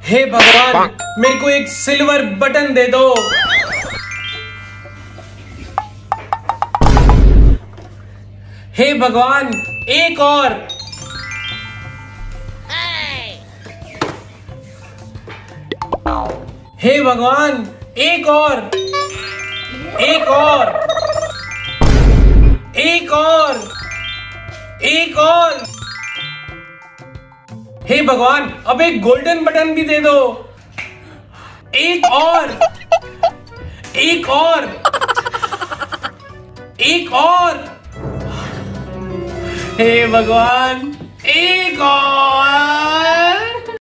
हे भगवान, मेरे को एक सिल्वर बटन दे दो। हे भगवान, एक और। हे भगवान, एक और, एक और, एक और, एक और। हे भगवान, अब एक गोल्डन बटन भी दे दो। एक और, एक और, एक और। हे भगवान, एक और।